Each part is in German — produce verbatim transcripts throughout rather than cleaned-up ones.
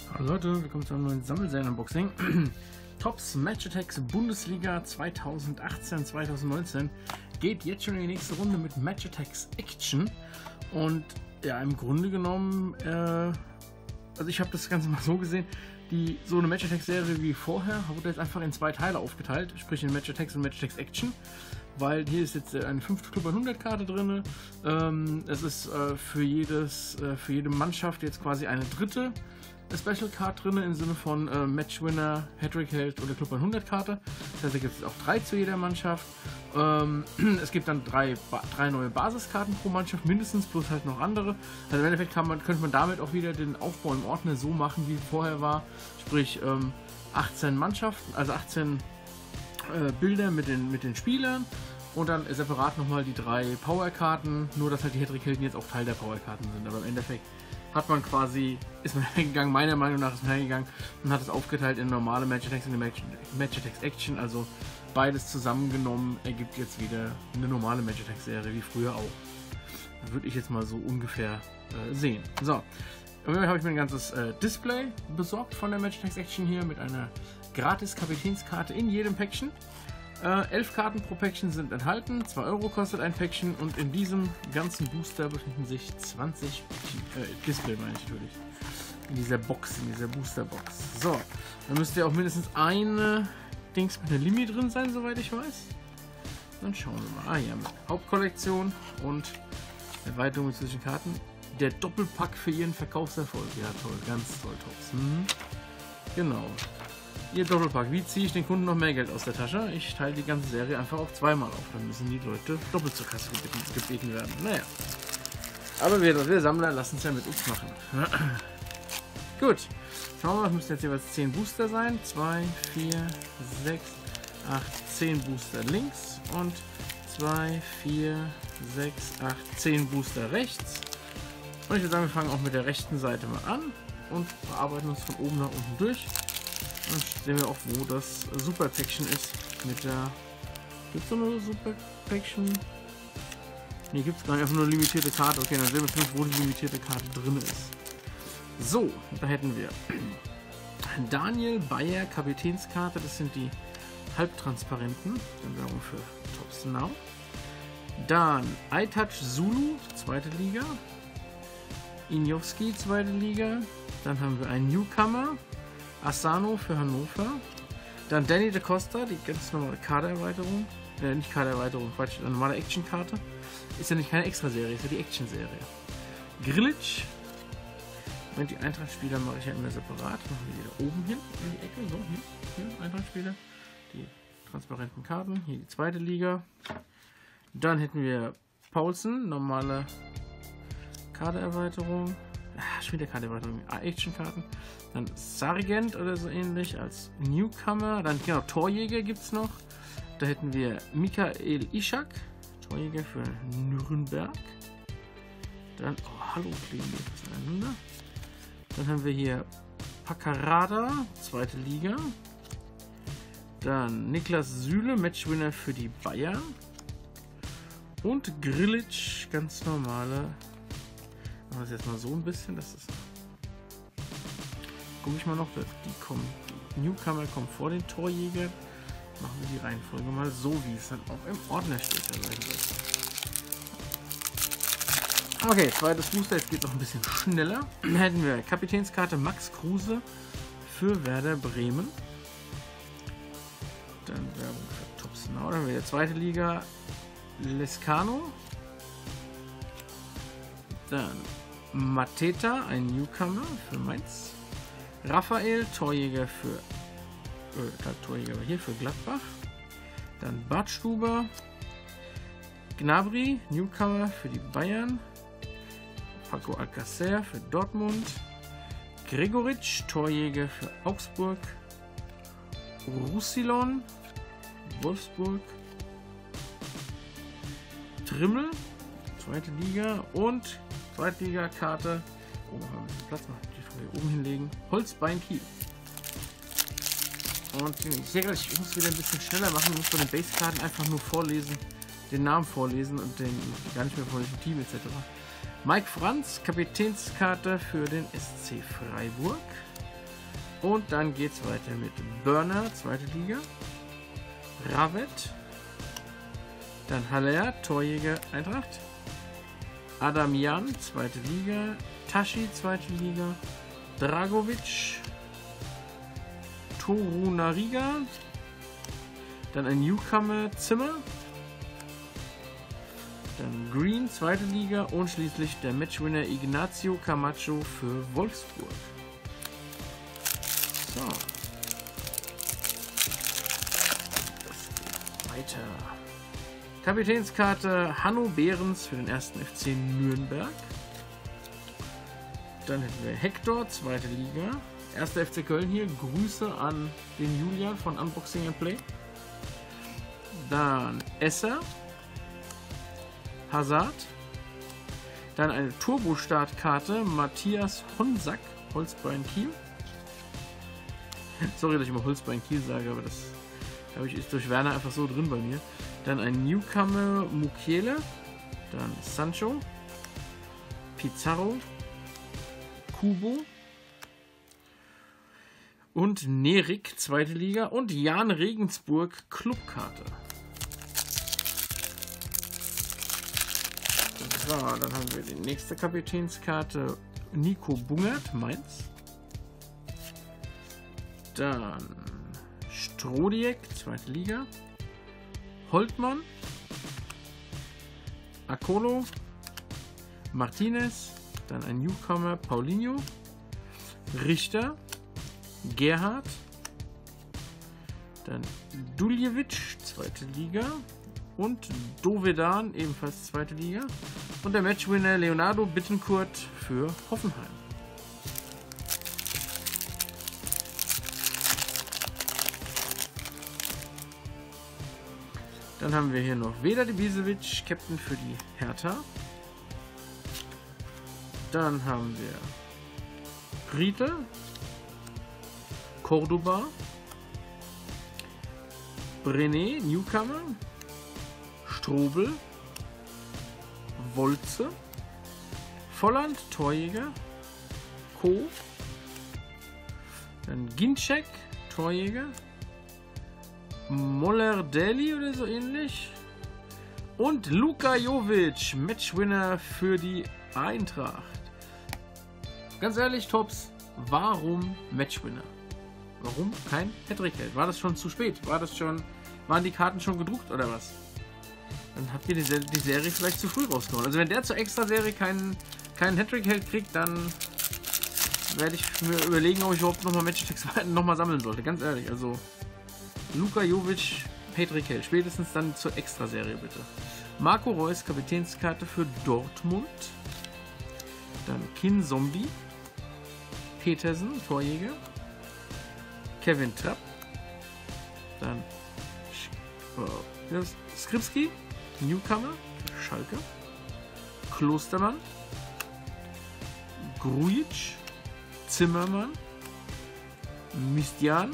Hallo Leute, willkommen zu einem neuen Sammelserien-Unboxing. Topps Match Attax Bundesliga zweitausendachtzehn zweitausendneunzehn geht jetzt schon in die nächste Runde mit Match Attax Action. Und ja, im Grunde genommen, äh, also ich habe das Ganze mal so gesehen, die so eine Match Attax Serie wie vorher wurde jetzt einfach in zwei Teile aufgeteilt, sprich in Match Attax und Match Attax Action. Weil hier ist jetzt eine fünfte Club hundert Karte drin. Ähm, es ist äh, für, jedes, äh, für jede Mannschaft jetzt quasi eine dritte Special Card drin, im Sinne von äh, Matchwinner, Hattrick Held oder Club hundert Karte. Das heißt, da gibt es auch drei zu jeder Mannschaft. Ähm, es gibt dann drei, drei neue Basiskarten pro Mannschaft, mindestens, plus halt noch andere. Also im Endeffekt kann man, könnte man damit auch wieder den Aufbau im Ordner so machen, wie vorher war. Sprich ähm, achtzehn Mannschaften, also achtzehn äh, Bilder mit den, mit den Spielern. Und dann separat nochmal die drei Powerkarten, nur dass halt die Hattrick-Helden jetzt auch Teil der Powerkarten sind. Aber im Endeffekt hat man quasi, ist man hergegangen, meiner Meinung nach ist man hergegangen und hat es aufgeteilt in normale Match Attax und Match, Match Attax Action. Also beides zusammengenommen ergibt jetzt wieder eine normale Match Attax Serie, wie früher auch. Würde ich jetzt mal so ungefähr äh, sehen. So, und habe ich mir ein ganzes äh, Display besorgt von der Match Attax Action hier mit einer gratis Kapitänskarte in jedem Päckchen. Äh, elf Karten pro Päckchen sind enthalten, zwei Euro kostet ein Päckchen und in diesem ganzen Booster befinden sich zwanzig Päckchen, äh, Display meine ich natürlich, in dieser Box, in dieser Booster-Box. So, dann müsste ja auch mindestens eine Dings mit einer Limi drin sein, soweit ich weiß. Dann schauen wir mal. Ah ja, mit Hauptkollektion und Erweiterung mit zwischen Karten. Der Doppelpack für ihren Verkaufserfolg. Ja toll, ganz toll, Tops. Mhm. Genau. Ihr Doppelpack. Wie ziehe ich den Kunden noch mehr Geld aus der Tasche? Ich teile die ganze Serie einfach auf zweimal auf. Dann müssen die Leute doppelt zur Kasse gebeten, gebeten werden. Naja. Aber wir, wir Sammler lassen es ja mit uns machen. Gut. Schauen wir mal, es müssen jetzt jeweils zehn Booster sein. zwei, vier, sechs, acht, zehn Booster links und zwei, vier, sechs, acht, zehn Booster rechts. Und ich würde sagen, wir fangen auch mit der rechten Seite mal an und bearbeiten uns von oben nach unten durch. Dann sehen wir auch, wo das Super Päckchen ist. Mit der. Gibt es so eine Super Päckchen? Ne, gibt es gar nicht. Einfach nur eine limitierte Karte. Okay, dann sehen wir zumindest, wo die limitierte Karte drin ist. So, da hätten wir Daniel Bayer Kapitänskarte. Das sind die halbtransparenten. Dann Werbung für Topps Now. Dann iTouch Zulu, zweite Liga. Injowski, zweite Liga. Dann haben wir einen Newcomer. Asano für Hannover. Dann Danny da Costa, die ganz normale Kadererweiterung. Äh, nicht Kadererweiterung, Quatsch, eine normale Action-Karte. Ist ja nicht keine Extra-Serie, ist ja die Action-Serie. Grillitsch. Und die Eintracht-Spieler mache ich ja immer separat. Machen wir die da oben hin, in die Ecke. So, hier, hier Eintracht-Spieler. Die transparenten Karten. Hier die zweite Liga. Dann hätten wir Paulsen, normale Kadererweiterung. Ah, schon wieder Kadererweiterung. Action-Karten. Dann Sargent oder so ähnlich als Newcomer. Dann genau, Torjäger gibt es noch. Da hätten wir Michael Ishak, Torjäger für Nürnberg. Dann, oh, hallo, kleben wir zueinander. Dann haben wir hier Paccarada, zweite Liga. Dann Niklas Süle, Matchwinner für die Bayern. Und Grillitsch, ganz normale. Machen wir das jetzt mal so ein bisschen, das ist. Gucke ich mal noch, die kommen, die Newcomer kommen vor den Torjäger. Machen wir die Reihenfolge mal so, wie es dann auch im Ordner steht. Okay, zweites Booster, jetzt geht noch ein bisschen schneller. Dann hätten wir Kapitänskarte Max Kruse für Werder Bremen. Dann Werbung für Topps Now. Dann haben wir die zweite Liga Lescano. Dann Mateta, ein Newcomer für Mainz. Raphael, Torjäger für äh, Torjäger hier für Gladbach. Dann Badstuber. Gnabry, Newcomer für die Bayern. Paco Alcacer für Dortmund. Gregoritsch, Torjäger für Augsburg. Roussillon, Wolfsburg. Trimmel, zweite Liga und Zweitliga-Karte. Oh, haben wir ein bisschen Platz machen. Hier oben hinlegen. Holzbein Kiel. Und ich sehe gerade, ich muss wieder ein bisschen schneller machen. Ich muss bei den Basekarten einfach nur vorlesen, den Namen vorlesen und den gar nicht mehr von welchem Team et cetera. Mike Franz, Kapitänskarte für den S C Freiburg. Und dann geht es weiter mit Burner, zweite Liga. Ravet. Dann Haller, Torjäger, Eintracht. Adamian, zweite Liga. Tashi, zweite Liga. Dragovic. Torunariga. Dann ein Newcomer, Zimmer. Dann Green, zweite Liga. Und schließlich der Matchwinner Ignacio Camacho für Wolfsburg. So. Das geht weiter. Kapitänskarte Hanno Behrens für den ersten F C Nürnberg. Dann hätten wir Hector, zweite Liga. erster F C Köln hier. Grüße an den Julian von Unboxing and Play. Dann Esser. Hazard. Dann eine Turbo-Startkarte. Matthias Honsack, Holzbein Kiel. Sorry, dass ich immer Holzbein Kiel sage, aber das glaube ich ist durch Werner einfach so drin bei mir. Dann ein Newcomer Mukiele. Dann Sancho. Pizarro. Kubo. Und Nerik, zweite Liga. Und Jan Regensburg, Clubkarte. So, dann haben wir die nächste Kapitänskarte. Nico Bungert, Mainz. Dann Strodiek, zweite Liga. Holtmann. Akolo. Martinez. Dann ein Newcomer, Paulinho. Richter. Gerhard. Dann Duljevic, zweite Liga. Und Dovedan, ebenfalls zweite Liga. Und der Matchwinner Leonardo Bittencourt für Hoffenheim. Dann haben wir hier noch Vedat Ibisevic, Captain für die Hertha. Dann haben wir Riete, Cordoba, Brené, Newcomer, Strobel, Wolze, Volland, Torjäger, Co, dann Ginczek, Torjäger, Moller-Deli oder so ähnlich und Luka Jovic, Matchwinner für die Eintracht. Ganz ehrlich, Tops, warum Matchwinner? Warum kein Hattrick-Held? War das schon zu spät? War das schon, waren die Karten schon gedruckt oder was? Dann habt ihr die, die Serie vielleicht zu früh rausgehauen. Also wenn der zur Extra-Serie keinen keinen Hattrick-Held kriegt, dann werde ich mir überlegen, ob ich überhaupt nochmal Match-Attacks nochmal sammeln sollte. Ganz ehrlich, also Luka Jovic, Hattrick-Held. Spätestens dann zur Extra-Serie bitte. Marco Reus, Kapitänskarte für Dortmund. Dann Kin Zombie. Petersen, Torjäger. Kevin Trapp. Dann uh, Skripski, Newcomer, Schalke. Klostermann. Grujic. Zimmermann. Mistian.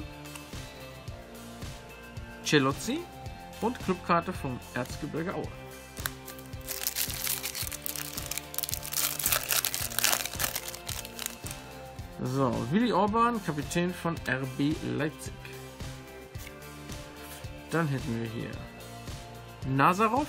Celozzi. Und Clubkarte vom Erzgebirge Aue. So, Willi Orban, Kapitän von R B Leipzig. Dann hätten wir hier Nazarov,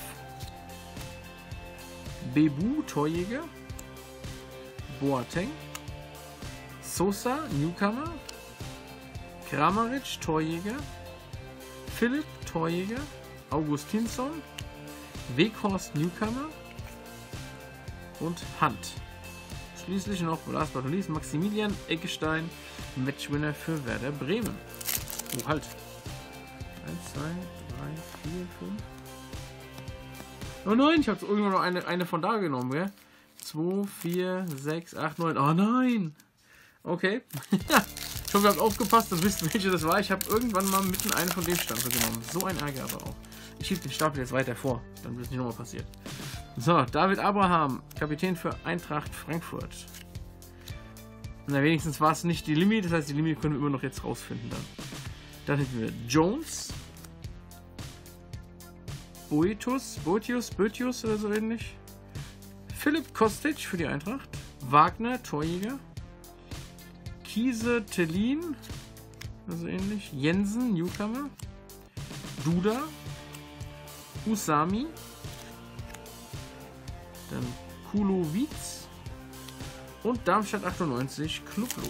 Bebu, Torjäger, Boateng, Sosa, Newcomer, Kramaric, Torjäger, Philipp, Torjäger, Augustinsson, Weghorst, Newcomer und Hunt. Schließlich noch, last but not least, Maximilian Eggestein, Matchwinner für Werder Bremen. Oh, halt. eins, zwei, drei, vier, fünf. Oh nein, ich habe irgendwann noch eine, eine von da genommen, gell? zwei, vier, sechs, acht, neun. Oh nein! Okay. Ich hoffe, ihr habt aufgepasst und wisst, welche das war. Ich habe irgendwann mal mitten eine von dem Stapel genommen. So ein Ärger aber auch. Ich schiebe den Stapel jetzt weiter vor, dann wird es nicht nochmal passiert. So, David Abraham, Kapitän für Eintracht Frankfurt. Na, wenigstens war es nicht die Limi, das heißt, die Limi können wir immer noch jetzt rausfinden dann. Dann hätten wir Jones, Boetius, Boetius, Boetius oder so ähnlich. Philipp Kostic für die Eintracht. Wagner, Torjäger. Kiese Tellin, also ähnlich. Jensen, Newcomer. Duda. Usami. Dann Kulowitz. Und Darmstadt achtundneunzig, Club-Logo.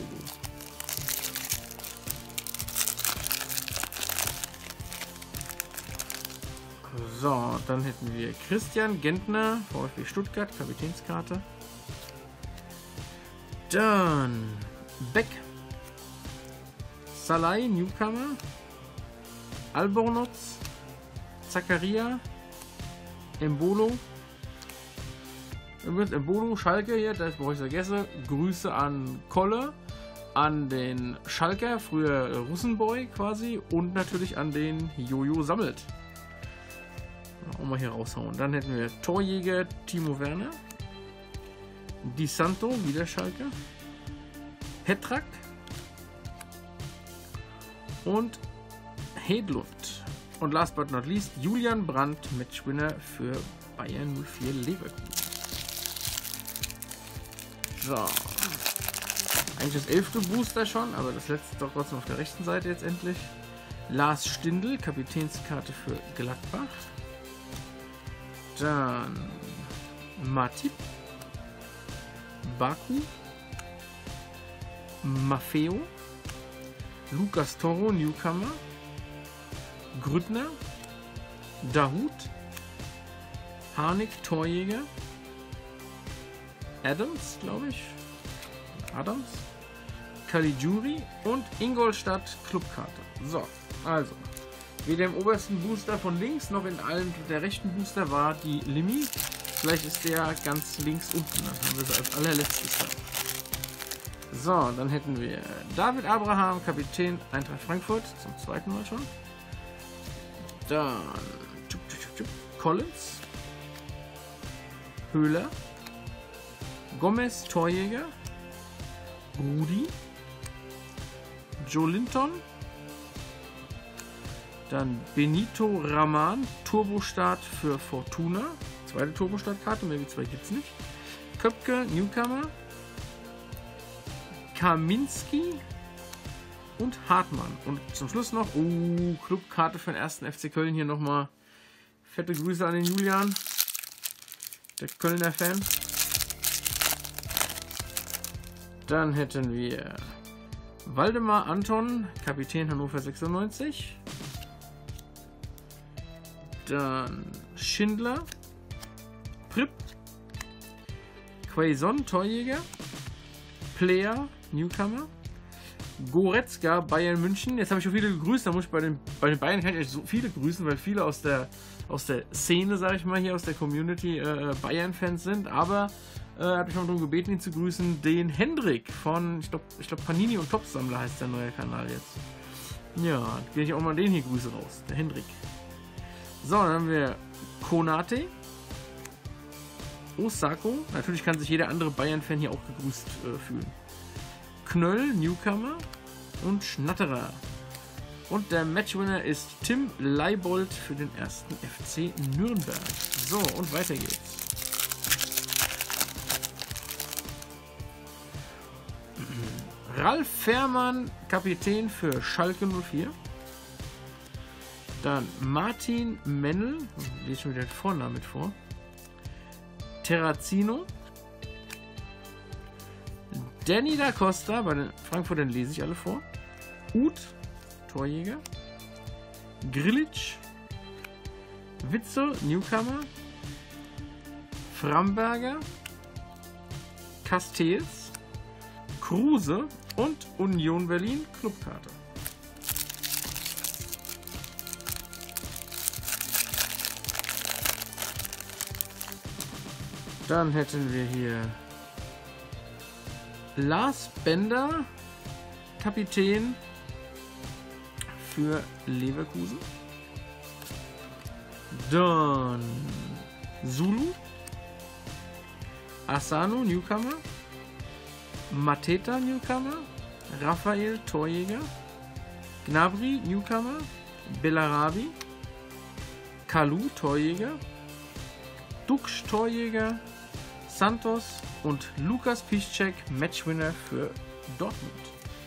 So, dann hätten wir Christian Gentner, VfB Stuttgart, Kapitänskarte. Dann Beck, Salai, Newcomer, Albornoz, Zakaria, Embolo. Übrigens Embolo, Schalke hier, das brauche ich vergessen. Grüße an Kolle, an den Schalker, früher Russenboy quasi, und natürlich an den Jojo Sammelt. Auch mal hier raushauen. Dann hätten wir Torjäger Timo Werner, Di Santo, wieder Schalke, Petrak und Hedlund. Und last but not least Julian Brandt, Matchwinner für Bayern null vier Leverkusen. So. Eigentlich das elfte Booster schon, aber das letzte doch trotzdem auf der rechten Seite jetzt endlich. Lars Stindl, Kapitänskarte für Gladbach. Dann Matip, Baku, Maffeo, Lucas Toro, Newcomer, Grüttner, Dahut, Harnik, Torjäger, Adams, glaube ich, Adams, Caligiuri und Ingolstadt Clubkarte. So, also, weder im obersten Booster von links noch in allen der rechten Booster war die Limi. Vielleicht ist der ganz links unten, dann haben wir sie als allerletztes da. So, dann hätten wir David Abraham, Kapitän Eintracht Frankfurt, zum zweiten Mal schon. Dann Collins, Höhler, Gomez, Torjäger, Rudi, Joe Linton, dann Benito Raman, Turbostart für Fortuna, zweite Turbostartkarte, mehr wie zwei gibt es nicht. Köpke, Newcomer, Kaminski und Hartmann. Und zum Schluss noch, oh, Clubkarte für den ersten F C Köln. Hier nochmal fette Grüße an den Julian, der Kölner Fan. Dann hätten wir Waldemar Anton, Kapitän Hannover sechsundneunzig. Dann Schindler, Pripp, Quaison, Torjäger, Player, Newcomer, Goretzka, Bayern München. Jetzt habe ich schon viele gegrüßt, da muss ich bei den, bei den Bayern kann ich so viele grüßen, weil viele aus der, aus der Szene, sage ich mal, hier aus der Community äh, Bayern-Fans sind, aber äh, habe ich mal darum gebeten, ihn zu grüßen, den Hendrik von, ich glaube, ich glaub, Panini und Topsammler heißt der neue Kanal jetzt. Ja, gehe ich auch mal den hier Grüße raus, der Hendrik. So, dann haben wir Konate, Osako, natürlich kann sich jeder andere Bayern-Fan hier auch gegrüßt äh, fühlen. Knöll, Newcomer und Schnatterer. Und der Matchwinner ist Tim Leibold für den ersten F C Nürnberg. So, und weiter geht's. Ralf Fährmann, Kapitän für Schalke null vier. Dann Martin Mennel, ich lese schon wieder den Vornamen mit vor. Terrazino. Danny da Costa, bei den Frankfurtern lese ich alle vor. Uth, Torjäger. Grilic. Witzel, Newcomer. Framberger. Castells. Kruse und Union Berlin Clubkarte. Dann hätten wir hier Lars Bender, Kapitän für Leverkusen. Dann Zulu, Asano, Newcomer, Mateta, Newcomer, Raphael, Torjäger, Gnabry, Newcomer, Bellarabi, Kalu, Torjäger, Dux, Torjäger, Santos und Lukas Piszczek, Matchwinner für Dortmund.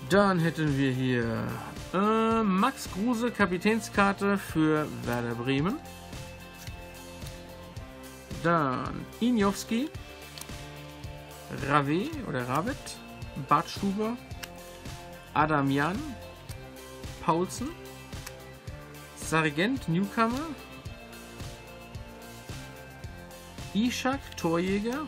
Dann hätten wir hier äh, Max Kruse, Kapitänskarte für Werder Bremen. Dann Injowski, Rave oder Ravet, Bart Stuber, Adamian, Paulsen, Sargent, Newcomer, Ishak, Torjäger,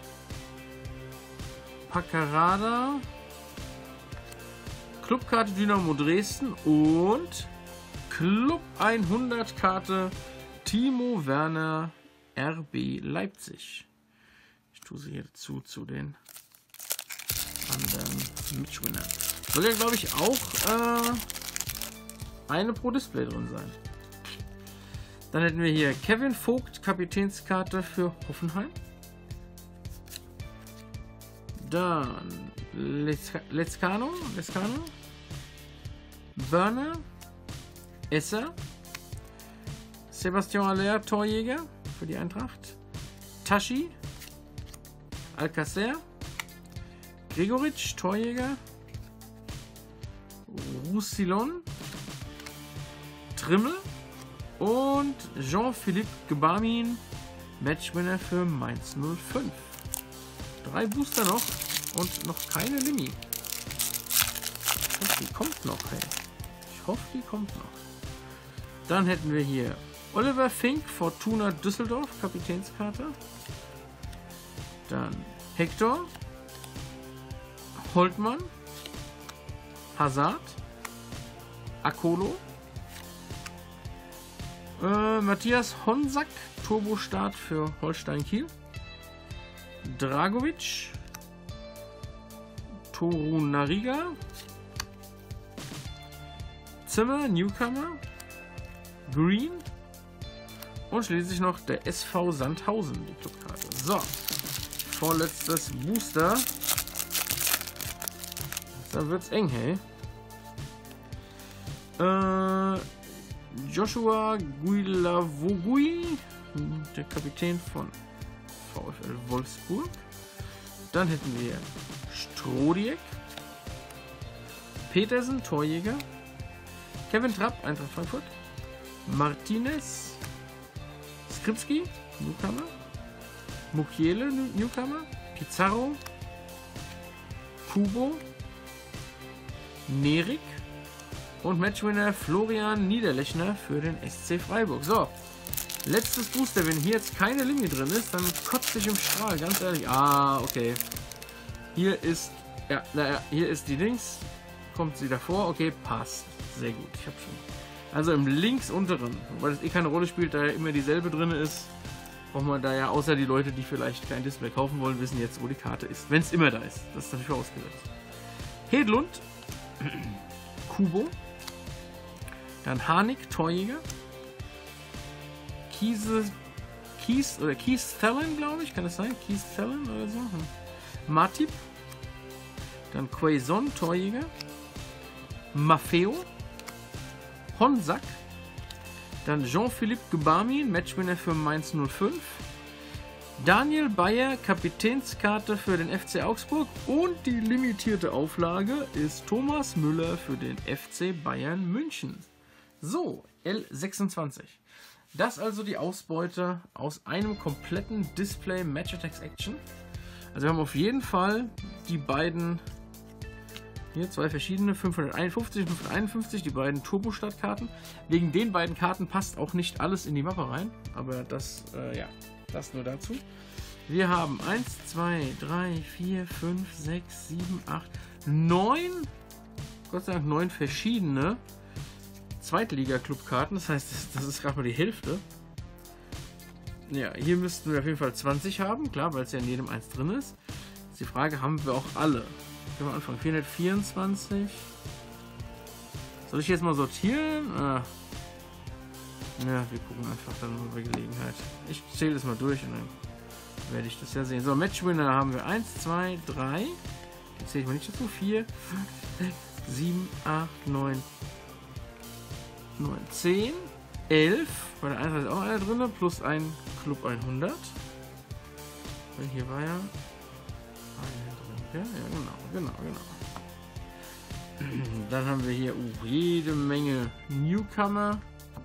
Paccarada, Clubkarte Dynamo Dresden und Club hundert Karte Timo Werner, R B Leipzig. Ich tue sie hier dazu zu den anderen Matchwinnern. Soll ja, glaube ich, auch äh, eine pro Display drin sein. Dann hätten wir hier Kevin Vogt, Kapitänskarte für Hoffenheim. Dann Lezcano, Lezcano, Werner, Esser, Sebastian Aller, Torjäger für die Eintracht, Tashi, Alcacer, Gregoritsch, Torjäger, Roussillon, Trimmel und Jean-Philippe Gbamin, Matchwinner für Mainz null fünf. Drei Booster noch und noch keine Limi. Ich hoffe, die kommt noch, hey. Ich hoffe, die kommt noch. Dann hätten wir hier Oliver Fink, Fortuna Düsseldorf, Kapitänskarte. Dann Hector, Holtmann, Hazard, Akolo, äh, Matthias Honsack, Turbostart für Holstein Kiel, Dragovic, Torunariga, Zimmer, Newcomer, Green und schließlich noch der S V Sandhausen, die Clubkarte. So, vorletztes Booster. Da wird's eng, hey. Äh, Joshua Guilavogui, der Kapitän von VfL Wolfsburg. Dann hätten wir Strodiek, Petersen, Torjäger, Kevin Trapp, Eintracht Frankfurt, Martinez, Skripski, Newcomer, Mukiele, Newcomer, Pizarro, Kubo, Nerik und Matchwinner Florian Niederlechner für den S C Freiburg. So, letztes Booster. Wenn hier jetzt keine Linie drin ist, dann kotzt sich im Strahl, ganz ehrlich. Ah, okay. Hier ist, ja, naja, hier ist die Dings. Kommt sie davor? Okay, passt. Sehr gut. Ich habe schon. Also im links unteren, weil das eh keine Rolle spielt, da ja immer dieselbe drin ist, braucht man da ja, außer die Leute, die vielleicht kein Display kaufen wollen, wissen jetzt, wo die Karte ist. Wenn es immer da ist. Das ist natürlich vorausgesetzt. Hedlund, Kubo, dann Harnik, Torjäger, Kiese, Kies oder Kies Thelen, glaube ich, kann das sein? Kies Thelen oder so? Hm. Matip, dann Quaison, Torjäger, Maffeo, Honsack, dann Jean-Philippe Gbamin, Matchwinner für Mainz null fünf, Daniel Bayer, Kapitänskarte für den F C Augsburg und die limitierte Auflage ist Thomas Müller für den F C Bayern München. So, L sechsundzwanzig. Das also die Ausbeute aus einem kompletten Display Match Attax Action. Also wir haben auf jeden Fall die beiden, hier zwei verschiedene, fünfhunderteinundfünfzig und fünfhunderteinundfünfzig, die beiden Turbo-Startkarten. Wegen den beiden Karten passt auch nicht alles in die Mappe rein, aber das, äh, ja, das nur dazu. Wir haben eins, zwei, drei, vier, fünf, sechs, sieben, acht, neun, Gott sei Dank neun verschiedene Zweitliga-Clubkarten. Das heißt, das ist gerade mal die Hälfte. Ja, hier müssten wir auf jeden Fall zwanzig haben, klar, weil es ja in jedem eins drin ist. Jetzt die Frage, haben wir auch alle? Können wir anfangen? vierhundertvierundzwanzig. Soll ich jetzt mal sortieren? Ah. Ja, wir gucken einfach dann mal bei Gelegenheit. Ich zähle das mal durch und dann werde ich das ja sehen. So, Matchwinner haben wir eins, zwei, drei. Jetzt zähle ich mal nicht dazu. vier, fünf, sechs, sieben, acht, neun, neun, zehn, elf. Bei der eins ist auch einer drin, plus ein Club hundert. Weil hier war ja einer drin. Ja, ja, genau, genau, genau. Dann haben wir hier uh, jede Menge Newcomer,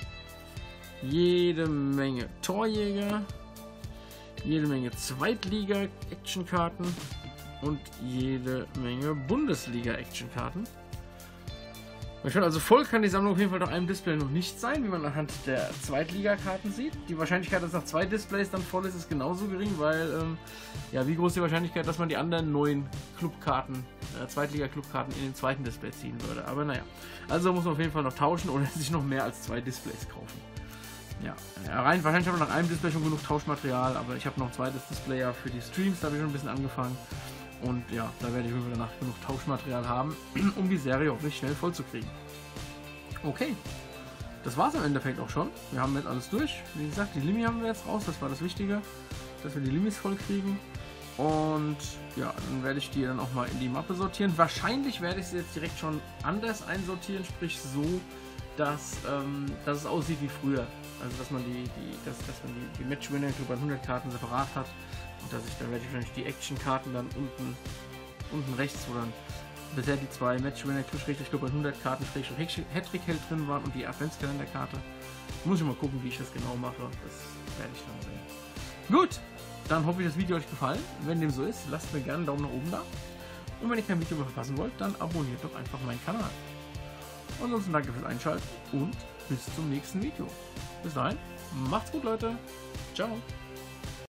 jede Menge Torjäger, jede Menge Zweitliga-Actionkarten und jede Menge Bundesliga-Actionkarten. Also voll kann die Sammlung auf jeden Fall auf einem Display noch nicht sein, wie man anhand der Zweitliga-Karten sieht. Die Wahrscheinlichkeit, dass nach zwei Displays dann voll ist, ist genauso gering, weil, ähm, ja, wie groß die Wahrscheinlichkeit, dass man die anderen neuen Clubkarten, äh, Zweitliga-Clubkarten in den zweiten Display ziehen würde. Aber naja, also muss man auf jeden Fall noch tauschen oder sich noch mehr als zwei Displays kaufen. Ja, rein, wahrscheinlich haben wir nach einem Display schon genug Tauschmaterial, aber ich habe noch ein zweites Display ja für die Streams, da habe ich schon ein bisschen angefangen. Und ja, da werde ich danach genug Tauschmaterial haben, um die Serie hoffentlich schnell voll zu kriegen. Okay, das war es im Endeffekt auch schon. Wir haben jetzt alles durch. Wie gesagt, die Limi haben wir jetzt raus, das war das Wichtige, dass wir die Limis voll kriegen. Und ja, dann werde ich die dann auch mal in die Mappe sortieren. Wahrscheinlich werde ich sie jetzt direkt schon anders einsortieren, sprich so, dass, ähm, dass es aussieht wie früher. Also dass man die, die, dass, dass man die, die Match-Winner Club hundert Karten separat hat. Und dass ich dann werde ich wahrscheinlich die Action-Karten dann unten, unten rechts, wo dann bisher die zwei Match-Winner Club hundert Karten Hattrick-Held drin waren und die Adventskalender-Karte. Muss ich mal gucken, wie ich das genau mache. Das werde ich dann sehen. Gut, dann hoffe ich, das Video hat euch gefallen. Wenn dem so ist, lasst mir gerne einen Daumen nach oben da. Und wenn ihr kein Video mehr verpassen wollt, dann abonniert doch einfach meinen Kanal. Ansonsten danke fürs Einschalten und bis zum nächsten Video. Bis dahin, macht's gut, Leute. Ciao.